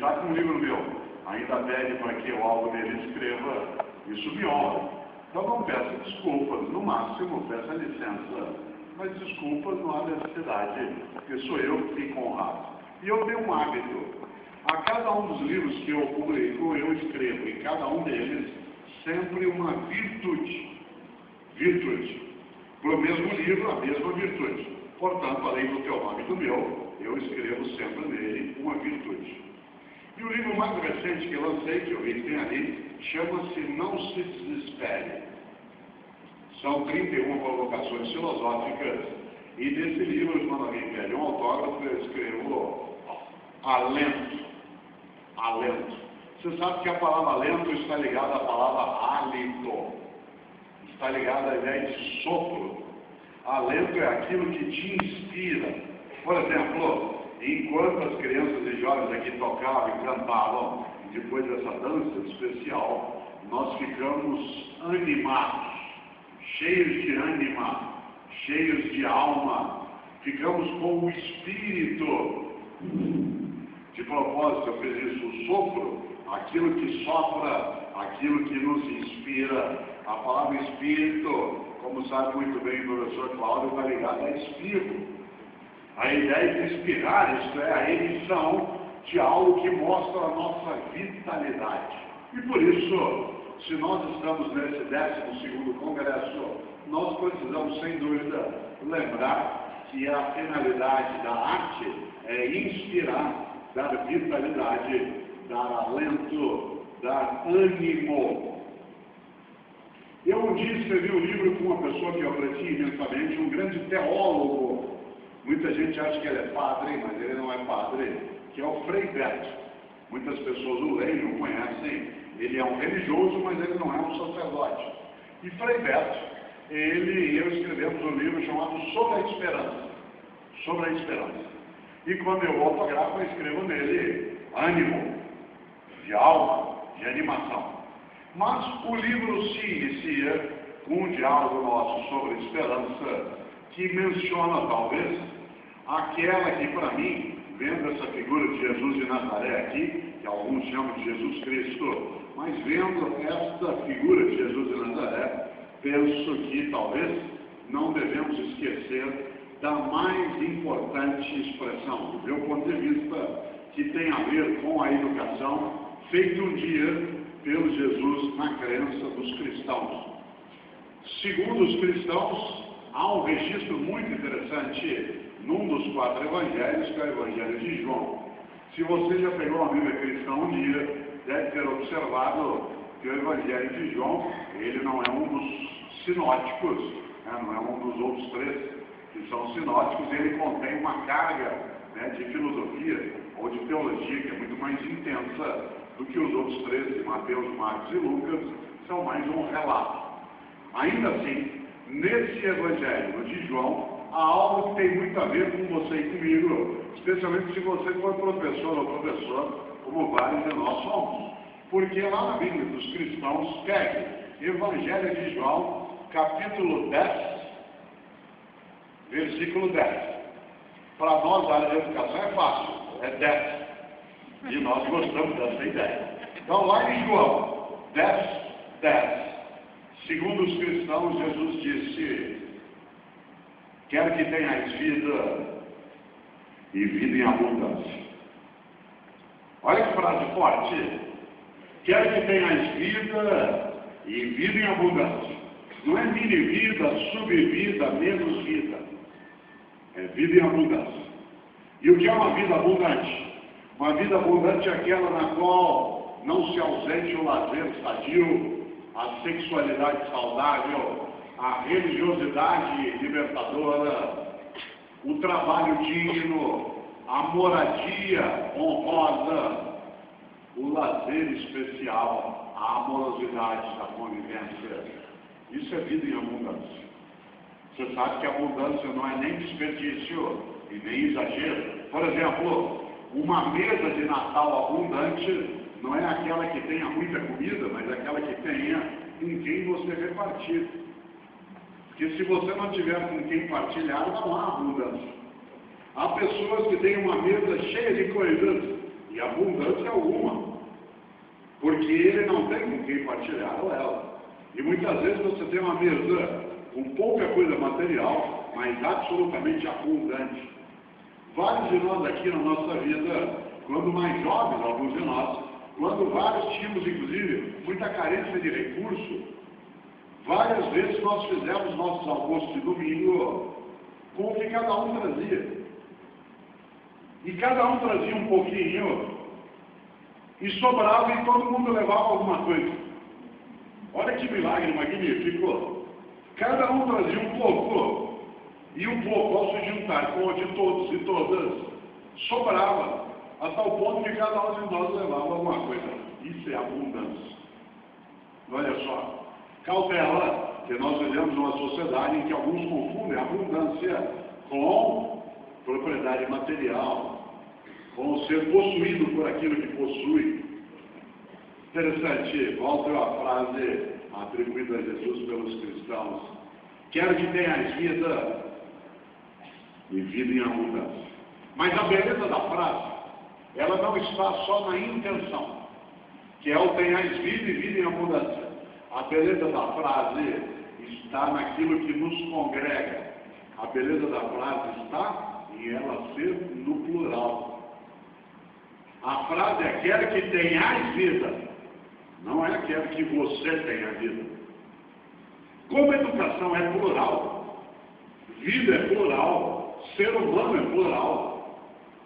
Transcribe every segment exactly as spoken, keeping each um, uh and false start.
está com um livro meu, ainda pede para que eu algo nele escreva, isso me honra. Então não peça desculpas, no máximo peça licença, mas desculpas não há necessidade, porque sou eu que fico honrado. E eu tenho um hábito, a cada um dos livros que eu publico, eu escrevo, em cada um deles, sempre uma virtude. Virtude. Para o mesmo livro, a mesma virtude. Portanto, além do teu nome e do meu, eu escrevo sempre nele uma virtude. E o livro mais recente que eu lancei, que eu vi que tem ali, chama-se Não Se Desespere. São trinta e uma provocações filosóficas, e nesse livro, quando alguém pede um autógrafo, eu escrevo alento. Alento. Você sabe que a palavra alento está ligada à palavra hálito. Está ligada à ideia de sopro. Alento é aquilo que te inspira. Por exemplo, enquanto as crianças e jovens aqui tocavam e cantavam, depois dessa dança especial, nós ficamos animados, cheios de ânima, cheios de alma, ficamos com o espírito. De propósito, eu fiz isso, o sopro, aquilo que sopra, aquilo que nos inspira. A palavra espírito, como sabe muito bem o professor Cláudio, está ligada a espírito. A ideia de inspirar, isto é, a emissão de algo que mostra a nossa vitalidade. E por isso, se nós estamos nesse décimo segundo congresso, nós precisamos, sem dúvida, lembrar que a finalidade da arte é inspirar, dar vitalidade, dar alento, dar ânimo. Eu um dia escrevi um livro com uma pessoa que eu aprecio imensamente, um grande teólogo. Muita gente acha que ele é padre, mas ele não é padre, que é o Frei Beto. Muitas pessoas o leem, o conhecem. Ele é um religioso, mas ele não é um sacerdote. E Frei Beto, ele e eu escrevemos um livro chamado Sobre a Esperança. Sobre a Esperança. E quando eu autografo, eu escrevo nele ânimo, de alma, de animação. Mas o livro se inicia com um diálogo nosso sobre esperança, que menciona, talvez, aquela que, para mim, vendo essa figura de Jesus de Nazaré aqui, que alguns chamam de Jesus Cristo, mas vendo esta figura de Jesus de Nazaré, penso que, talvez, não devemos esquecer da mais importante expressão, do meu ponto de vista, que tem a ver com a educação, feita um dia pelo Jesus na crença dos cristãos. Segundo os cristãos, há um registro muito interessante num dos quatro evangelhos, que é o Evangelho de João. Se você já pegou uma Bíblia cristã um dia, deve ter observado que o Evangelho de João, ele não é um dos sinóticos, né? Não é um dos outros três que são sinóticos, ele contém uma carga, né, de filosofia ou de teologia que é muito mais intensa do que os outros três, de Mateus, Marcos e Lucas, são mais um relato. Ainda assim, nesse Evangelho de João, há algo que tem muito a ver com você e comigo, especialmente se você for professor ou professor, como vários de nós somos. Porque lá na Bíblia dos cristãos, pegue Evangelho de João, capítulo dez, versículo dez. Para nós, a área de educação é fácil, é dez. E nós gostamos dessa ideia. Então, lá em João dez, dez, segundo os cristãos, Jesus disse: quero que tenhais vida e vida em abundância. Olha que frase forte. Quero que tenhais vida e vida em abundância. Não é mini vida, subvida, menos vida. É vida em abundância. E o que é uma vida abundante? Uma vida abundante é aquela na qual não se ausente o lazer sadio, a sexualidade saudável, a religiosidade libertadora, o trabalho digno, a moradia honrosa, o lazer especial, a amorosidade da convivência. Isso é vida em abundância. Você sabe que a abundância não é nem desperdício e nem exagero. Por exemplo, uma mesa de Natal abundante não é aquela que tenha muita comida, mas aquela que tenha com quem você repartir. Porque se você não tiver com quem partilhar, não há abundância. Há pessoas que têm uma mesa cheia de coisas e abundância alguma, porque ele não tem com quem partilhar ela. E muitas vezes você tem uma mesa com pouca coisa material, mas absolutamente abundante. Vários de nós aqui na nossa vida, quando mais jovens, alguns de nós, quando vários tínhamos, inclusive, muita carência de recurso, várias vezes nós fizemos nossos almoços de domingo com o que cada um trazia. E cada um trazia um pouquinho, e sobrava e todo mundo levava alguma coisa. Olha que milagre magnífico. Cada um trazia um pouco, e um pouco, ao se juntar com o de todos e todas, sobrava, a tal ponto que cada um de nós levava alguma coisa. Isso é abundância. Olha só, cautela, que nós vivemos numa sociedade em que alguns confundem abundância com propriedade material, com ser possuído por aquilo que possui. Interessante, volto à frase atribuída a Jesus pelos cristãos: quero que tenhas vida e vida em abundância. Mas a beleza da frase, ela não está só na intenção, que é o tenhais vida e vida em abundância. A beleza da frase está naquilo que nos congrega. A beleza da frase está em ela ser no plural. A frase é quero que tenhais vida, não é quero que você tenha vida. Como a educação é plural, vida é plural, ser humano é plural,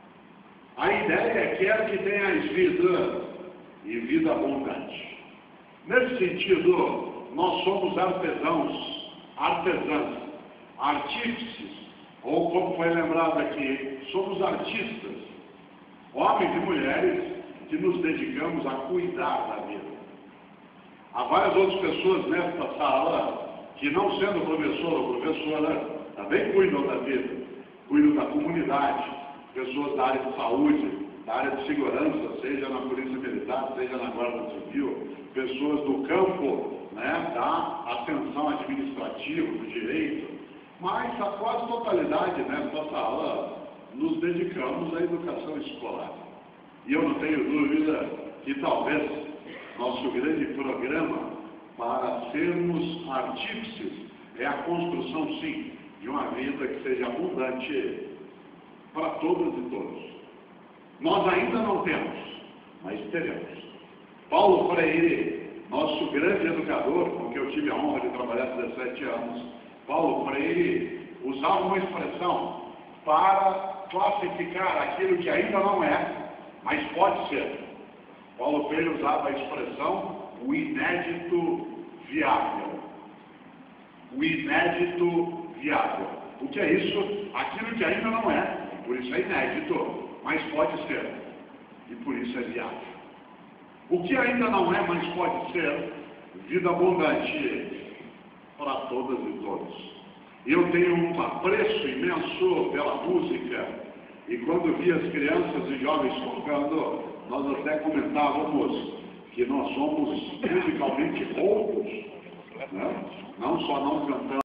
a ideia é quero que tenhas vida e vida abundante. Nesse sentido, nós somos artesãos, artesãs, artífices, ou como foi lembrado aqui, somos artistas, homens e mulheres que nos dedicamos a cuidar da vida. Há várias outras pessoas nesta sala que, não sendo professor ou professora, também cuidam da vida, cuidam da comunidade, pessoas da área de saúde, da área de segurança, seja na Polícia Militar, seja na Guarda Civil, pessoas do campo, né, da atenção administrativa, do direito, mas a quase totalidade nesta sala nos dedicamos à educação escolar. E eu não tenho dúvida que talvez nosso grande programa para sermos artífices é a construção, sim, de uma vida que seja abundante para todas e todos. Nós ainda não temos, mas teremos. Paulo Freire, nosso grande educador, com quem eu tive a honra de trabalhar há dezessete anos, Paulo Freire usava uma expressão para classificar aquilo que ainda não é, mas pode ser. Paulo Freire usava a expressão o inédito viável. O inédito viável. O que é isso? Aquilo que ainda não é, por isso é inédito, mas pode ser, e por isso é viável. O que ainda não é, mas pode ser, vida abundante para todas e todos. Eu tenho um apreço imenso pela música, e quando vi as crianças e jovens tocando, nós até comentávamos que nós somos musicalmente roucos, né? Não só não cantamos